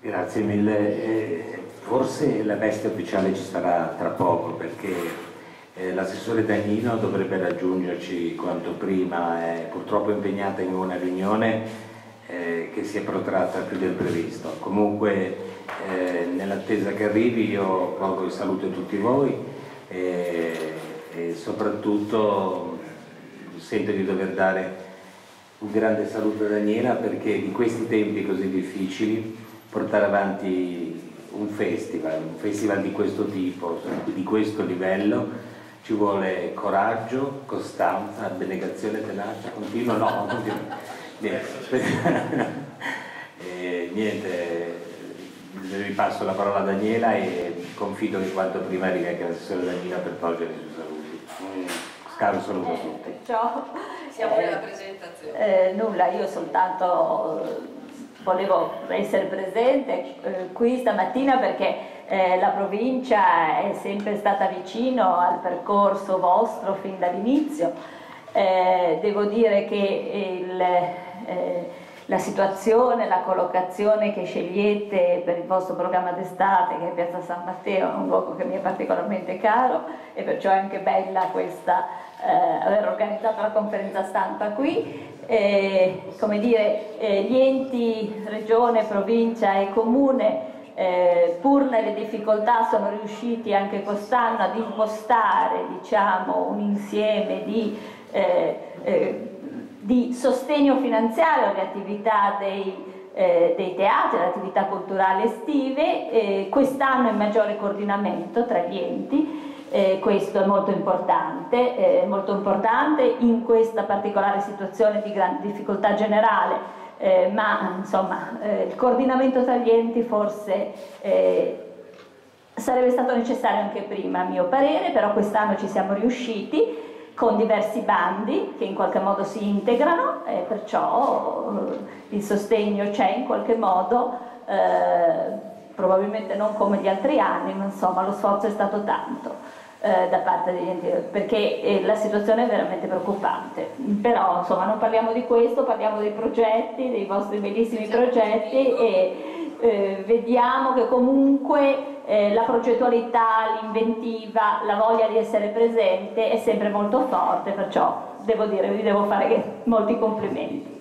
Grazie mille. Forse la veste ufficiale ci sarà tra poco, perché l'assessore Dagnino dovrebbe raggiungerci quanto prima, è purtroppo impegnata in una riunione che si è protratta più del previsto. Comunque nell'attesa che arrivi io colgo il saluto di tutti voi e soprattutto sento di dover dare un grande saluto a Daniela, perché in questi tempi così difficili portare avanti un festival di questo tipo, di questo livello, ci vuole coraggio, costanza, abnegazione, tenacia, continuo, no, non continuo. Niente, ripasso la parola a Daniela e confido che quanto prima arrivi anche l'assessore Daniela per togliere i suoi saluti. Caro saluto a tutti. Ciao. Siamo nella presentazione. Nulla, io soltanto volevo essere presente qui stamattina perché la provincia è sempre stata vicino al percorso vostro fin dall'inizio. Devo dire che la situazione, la collocazione che scegliete per il vostro programma d'estate, che è Piazza San Matteo, è un luogo che mi è particolarmente caro e perciò è anche bella questa aver organizzato la conferenza stampa qui. Come dire, gli enti, regione, provincia e comune, pur nelle difficoltà sono riusciti anche quest'anno ad impostare, diciamo, un insieme di sostegno finanziario alle attività dei teatri, alle attività culturali estive, quest'anno in maggiore coordinamento tra gli enti. Questo è molto importante in questa particolare situazione di grande difficoltà generale, ma insomma il coordinamento tra gli enti forse sarebbe stato necessario anche prima, a mio parere, però quest'anno ci siamo riusciti con diversi bandi che in qualche modo si integrano e perciò il sostegno c'è in qualche modo, probabilmente non come gli altri anni, ma insomma lo sforzo è stato tanto da parte degli enti, perché la situazione è veramente preoccupante. Però insomma non parliamo di questo, parliamo dei progetti, dei vostri bellissimi progetti e vediamo che comunque la progettualità, l'inventiva, la voglia di essere presente è sempre molto forte, perciò devo dire, vi devo fare molti complimenti.